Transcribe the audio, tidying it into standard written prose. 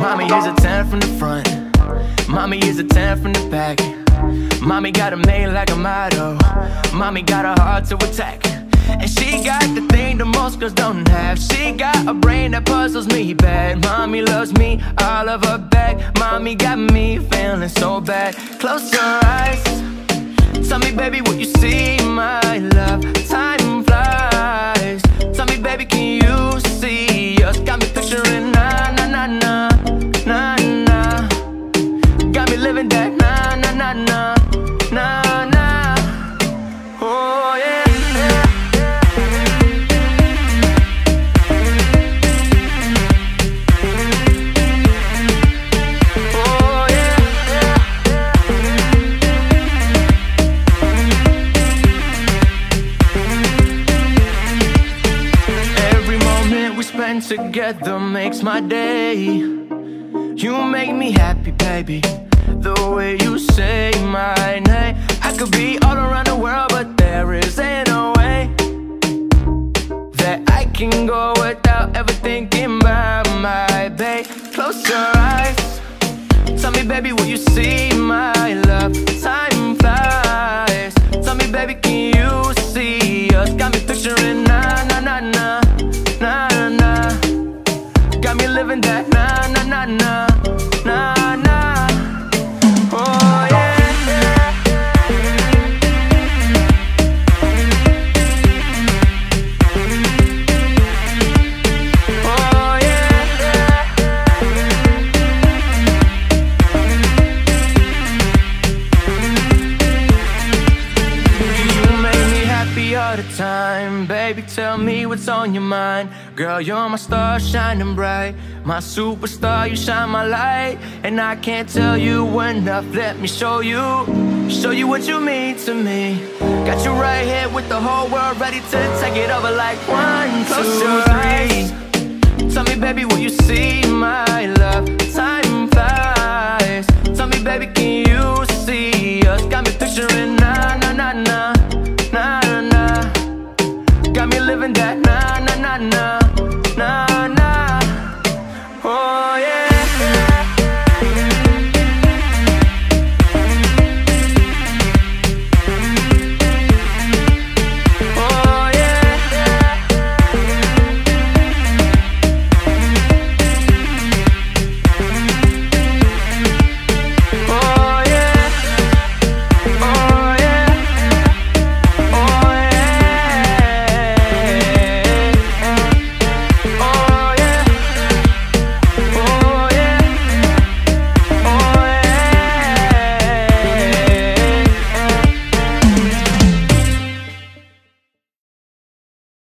Mommy is a 10 from the front, mommy is a 10 from the back. Mommy got a made like a model, mommy got a heart to attack. And she got the thing that most girls don't have. She got a brain that puzzles me bad. Mommy loves me, all of her back. Mommy got me feeling so bad. Close your eyes, tell me baby what you see, my love. Time flies, tell me baby can you see us? Got me picturing na na na na, na na. Got me living that na na na na, na na. Oh yeah. Together makes my day. You make me happy, baby. The way you say my name. I could be all around the world, but there isn't a way that I can go without ever thinking about my babe. Close your eyes, tell me baby what you see, my love. Time flies, tell me baby can you see us? Got me picturing na na na na, na na. Got me living that na na na na, na na. Oh yeah. Oh yeah. You make me happy all the time, baby. Tell me what's on your mind. Girl, you're my star shining bright, my superstar, you shine my light. And I can't tell you enough, let me show you what you mean to me. Got you right here with the whole world ready to take it over like 1, 2, 3. Tell me baby what you see, my love. Time flies, tell me baby can you